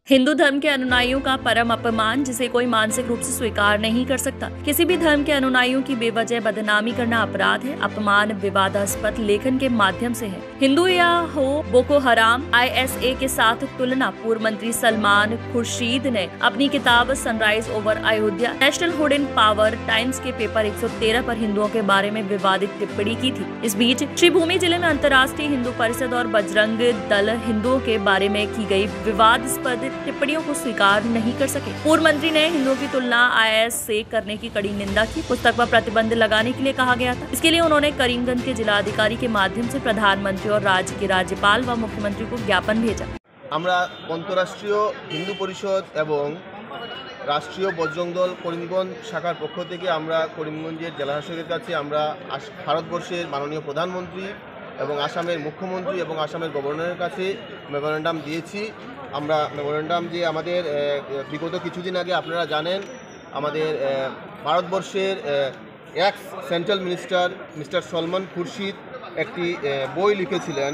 हिंदू धर्म के अनुयायियों का परम अपमान जिसे कोई मानसिक रूप से स्वीकार नहीं कर सकता। किसी भी धर्म के अनुयायियों की बेवजह बदनामी करना अपराध है। अपमान विवादास्पद लेखन के माध्यम से है। हिंदू या हो बोको हराम ISA के साथ तुलना। पूर्व मंत्री सलमान खुर्शीद ने अपनी किताब sunrise over Ayodhya nationhood in power times के पेपर 113 पर हिंदुओं के बारे में विवादित टिप्पणी की थी। इस बीच श्रीभूमि जिले में अंतर्राष्ट्रीय हिंदू परिषद और बजरंग दल हिंदुओं के बारे में की गई विवादास्पद टिप्पणियों को स्वीकार नहीं कर सके। पूर्व मंत्री ने हिंदुओं की तुलना IS से करने की कड़ी निंदा की। पुस्तक पर प्रतिबंध लगाने के लिए कहा गया था। इसके लिए उन्होंने करीमगंज के जिलाधिकारी के माध्यम से प्रधानमंत्री और राज्य के राज्यपाल व मुख्यमंत्री को ज्ञापन भेजा। আমরা अंतरराष्ट्रीय हिंदू परिषद एवं राष्ट्रीय बजरंग दल करीमगंज शाखार पक्ष থেকে আমরা করিমগঞ্জের জেলাশাসকের কাছে আমরা ভারতবর্ষের মাননীয় প্রধানমন্ত্রী এবং আসামের মুখ্যমন্ত্রী এবং আসামের গভর্নরের কাছে মেমোরেন্ডাম দিয়েছি। আমরা মেমোরেন্ডাম যে আমাদের বিগত কিছুদিন আগে আপনারা জানেন আমাদের ভারতবর্ষের ex central minister mister Salman Khurshid একটি বই লিখেছিলেন,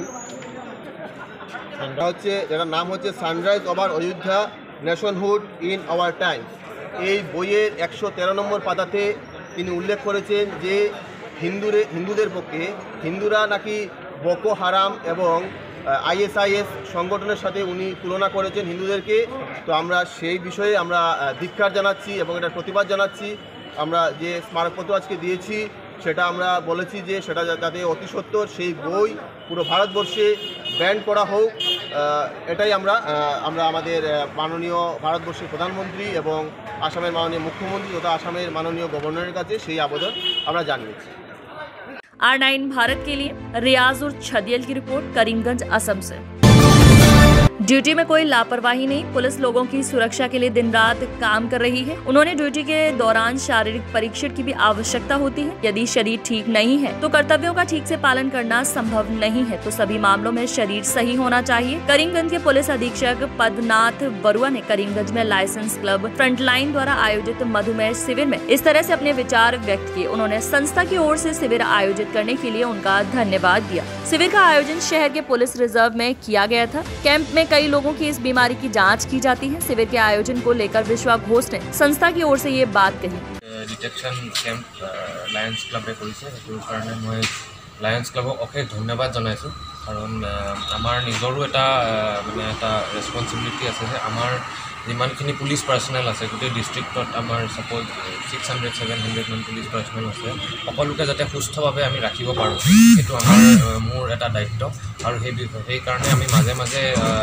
যেটার নাম হচ্ছে sunrise over Ayodhya nationhood in our times. এই বইয়ের 113 নম্বর পাতাতে তিনি উল্লেখ করেছেন যে হিন্দুদের পক্ষে হিন্দুরা নাকি বোকো হারাম এবং ISIS সংগঠনের সাথে উনি তুলনা করেছেন হিন্দুদেরকে। তো আমরা সেই বিষয়ে আমরা ধিক্কার জানাচ্ছি এবং এটার প্রতিবাদ জানাচ্ছি। আমরা যে স্মারকপত্র আজকে দিয়েছি সেটা আমরা বলেছি যে সেটা যাতে অতি সত্বর সেই বই পুরো ভারতবর্ষে ব্যান করা হোক। এটাই আমরা আমাদের মাননীয় ভারতবর্ষের প্রধানমন্ত্রী এবং আসামের মাননীয় মুখ্যমন্ত্রী তথা আসামের মাননীয় গভর্নরের কাছে সেই আবেদন আমরা জানিয়েছি। R9 भारत के लिए रियाजुर छदियल की रिपोर्ट, करीमगंज असम से। ड्यूटी में कोई लापरवाही नहीं, पुलिस लोगों की सुरक्षा के लिए दिन रात काम कर रही है। उन्होंने ड्यूटी के दौरान शारीरिक परीक्षण की भी आवश्यकता होती है। यदि शरीर ठीक नहीं है तो कर्तव्यों का ठीक से पालन करना संभव नहीं है, तो सभी मामलों में शरीर सही होना चाहिए। करीमगंज के पुलिस अधीक्षक पद्मनाथ बरुआ ने करीमगंज में लाइसेंस क्लब फ्रंटलाइन द्वारा आयोजित मधुमेह शिविर में इस तरह से अपने विचार व्यक्त किए। उन्होंने संस्था की ओर से शिविर आयोजित करने के लिए उनका धन्यवाद दिया। शिविर का आयोजन शहर के पुलिस रिजर्व में किया गया था। कैंप में कई लोगों की इस बीमारी की जांच की जाती है। शिविर के आयोजन को लेकर विश्वा घोष ने संस्था की ओर से ये बात कही। डिटेक्शन कैंप लायन्स क्लबे কৰিছে, সেইটো কাৰণে মই লায়ন্স ক্লাবক অশেষ ধন্যবাদ জনাইছোঁ। কাৰণ আমাৰ নিজৰো এটা ৰেছপনচিবিলিটি আছে যে আমাৰ যিমানখিনি পুলিচ পাৰ্চনেল আছে গোটেই ডিষ্ট্ৰিক্টত আমাৰ ছাপ'জ 600-700 মান পুলিচ পাৰ্চনেল আছে, সকলোকে যাতে সুস্থভাৱে আমি ৰাখিব পাৰোঁ সেইটো মোৰ এটা দায়িত্ব। আৰু সেইকাৰণে আমি মাজে মাজে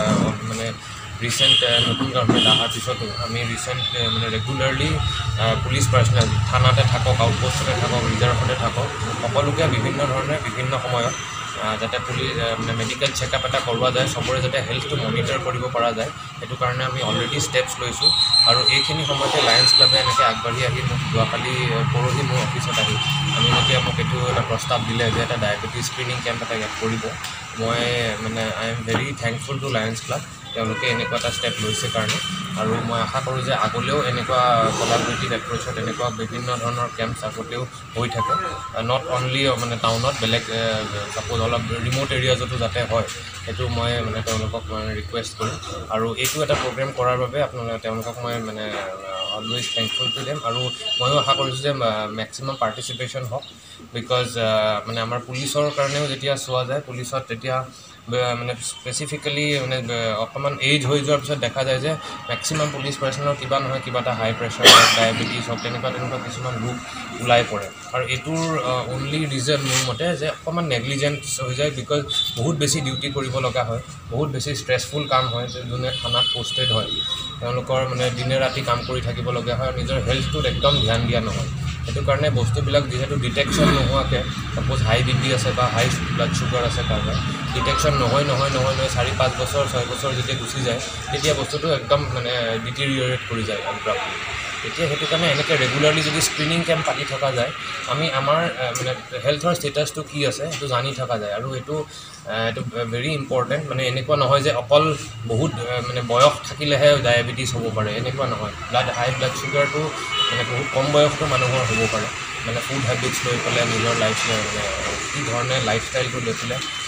ৰিচেণ্ট নতুন গভৰ্ণমেণ্ট অহাৰ পিছতো আমি ৰেগুলাৰলি পুলিচ পাৰ্চনেল থানাতে থাকক, আউটপোষ্টতে থাকক, ৰিজাৰ্ভতে থাকক, সকলোকে বিভিন্ন ধৰণে বিভিন্ন সময়ত যাতে মেডিকেল চেকআপ এটা কৰোৱা যায়, চবৰে যাতে হেল্থটো মনিটৰ কৰিব পৰা যায়, সেইটো কাৰণে আমি অলৰেডি ষ্টেপছ লৈছোঁ। আৰু এইখিনি সময়তে লায়ন্স ক্লাবে এনেকৈ আগবাঢ়ি আহি মোক যোৱাকালি পৰহি মোৰ অফিচত আহি আমি এতিয়া মোক এইটো এটা প্ৰস্তাৱ দিলে যে এটা ডায়েবেটিছ স্ক্ৰিনিং কেম্প এটা ইয়াত কৰিব। মই I am very thankful to Lions club, তেওঁলোকে এনেকুৱা এটা ষ্টেপ লৈছে কাৰণে। আৰু মই আশা কৰোঁ যে আগলৈও এনেকুৱা কলাবৰেটিভ এপ্ৰ'চত এনেকুৱা বিভিন্ন ধৰণৰ কেম্পছ আগতেও হৈ থাকে, নট অনলি টাউনত, বেলেগ ছাপ'জ অলপ ৰিম'ট এৰিয়াজতো যাতে হয় সেইটো মই তেওঁলোকক ৰিকুৱেষ্ট কৰোঁ। আৰু এইটো এটা প্ৰগ্ৰেম কৰাৰ বাবে তেওঁলোকক মই অলৱেজ থেংকফুল টু দেম। আৰু ময়ো আশা কৰিছোঁ যে মেক্সিমাম পাৰ্টিচিপেশ্যন হওক, বিকজ আমাৰ পুলিচৰ কাৰণেও যেতিয়া চোৱা যায় পুলিচত তেতিয়া স্পেচিফিকেলি অকণমান এইজ হৈ যোৱাৰ পিছত দেখা যায় যে মেক্সিমাম পুলিচ পাৰ্চনেলৰ কিবা নহয় কিবা এটা হাই প্ৰেছাৰ হওক, ডায়েবেটিছ হওক, তেনেকুৱা কিছুমান ৰোগ ওলাই পৰে। আৰু এইটোৰ অনলি ৰিজন মোৰ মতে যে অকণমান নেগলিজেঞ্চ হৈ যায়, বিকজ বহুত বেছি ডিউটি কৰিব লগা হয়, বহুত বেছি ষ্ট্ৰেছফুল কাম হয়। যোনে থানাত পষ্টেড হয় তেওঁলোকৰ দিনে ৰাতি কাম কৰি থাকিবলগীয়া হয়, নিজৰ হেল্থটোত একদম ধ্যান দিয়া নহয়। সেইটো কাৰণে বস্তুবিলাক যিহেতু ডিটেকশ্যন নোহোৱাকৈ, ছাপ'জ হাই BP আছে বা হাই ব্লাড চুগাৰ আছে কাৰোবাৰ, ডিটেকশ্যন নহয় 4-5 বছৰ 6 বছৰ যেতিয়া গুচি যায় তেতিয়া বস্তুটো একদম ডিটেৰিয়ৰেট কৰি যায় আব্ৰাপ্টলি। এতিয়া সেইটো কাৰণে এনেকৈ ৰেগুলাৰলি যদি স্ক্ৰিনিং কেম্প পাতি থকা যায় আমি আমাৰ হেল্থৰ ষ্টেটাছটো কি আছে সেইটো জানি থকা যায়। আৰু এইটো ভেৰি ইম্পৰ্টেণ্ট, এনেকুৱা নহয় যে অকল বহুত বয়স থাকিলেহে ডায়েবেটিছ হ'ব পাৰে, এনেকুৱা নহয়। হাই ব্লাড চুগাৰটো বহুত কম বয়সতো মানুহৰ হ'ব পাৰে। ফুড হেবিটছ লৈ পেলাই নিজৰ কি ধৰণে লাইফষ্টাইলটো লৈ পেলাই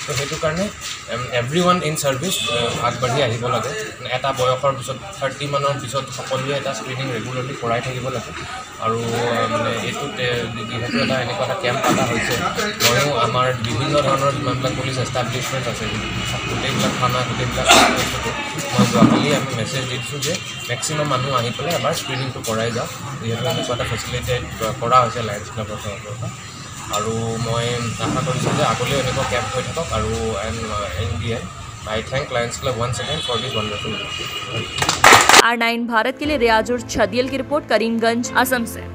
তো সেইটো কাৰণে এভৰিৱান ইন ছাৰ্ভিচ আগবাঢ়ি আহিব লাগে। এটা বয়সৰ পিছত 30 মানৰ পিছত সকলোৱে এটা স্ক্ৰিনিং ৰেগুলাৰলি কৰাই থাকিব লাগে। আৰু মানে এইটোত যিহেতু এটা এনেকুৱা এটা কেম্প পতা হৈছে, ময়ো আমাৰ বিভিন্ন ধৰণৰ যিমানবিলাক পুলিচ এষ্টাব্লিছমেণ্ট আছে গোটেইবিলাক থানা গোটেইবিলাক মই যোৱাকালি আমি মেছেজ দি দিছোঁ যে মেক্সিমাম মানুহ আহি পেলাই এবাৰ স্ক্ৰিনিংটো কৰাই যাওক, যিহেতু এনেকুৱা এটা ফেচিলিটেট কৰা হৈছে লায়ন্স ক্লাবৰ তৰফৰ পৰা। আৰু মই আশা কৰিছোঁ যে আগলৈও এনেকুৱা কেম্প হৈ থাকক। আৰু I thank Lions Club once again for this wonderful. R9 Bharat के लिए रियाजुर छदियल की रिपोर्ट, करीमगंज, असम से।